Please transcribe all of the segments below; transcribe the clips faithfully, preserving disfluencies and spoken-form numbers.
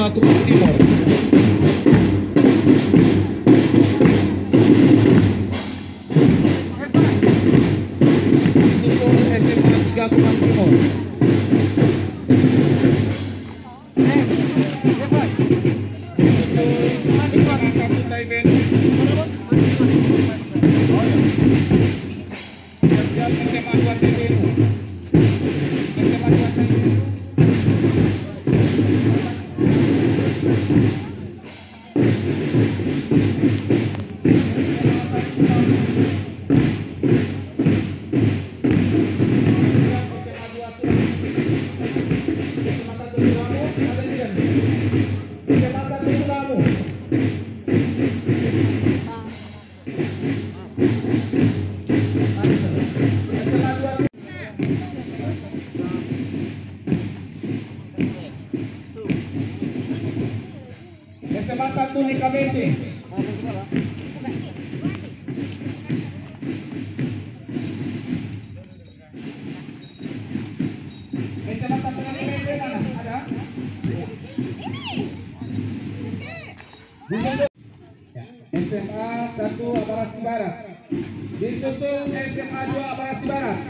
Kupang Timur. Disusul S M A tiga Kupang Timur. Disusul S M A satu Taiben. Siap S M A dua Taiben. S M A dua Taiben. S M A satu Nikabese. S M A satu Nikabese mana? Ada? Disusul ya, S M A satu Aparasi Barat. Disusul S M A dua Aparasi Barat.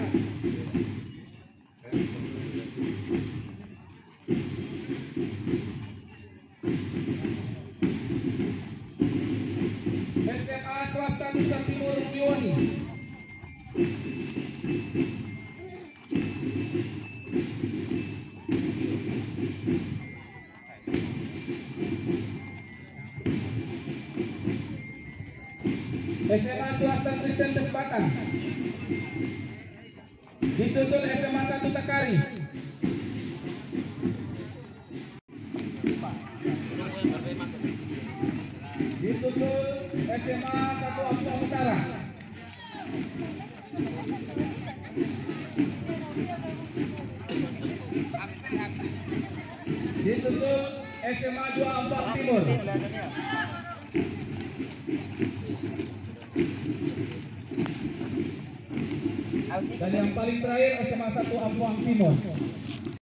S M A Swasta Nusa Timur Piwani. S M A Swasta Kristen Tesbatan. Disusul S M A satu Takari. Disusul S M A satu Ampua Utara. Disusul S M A dua Ampua Timur. Dan yang paling terakhir S M A satu Ampua Timur.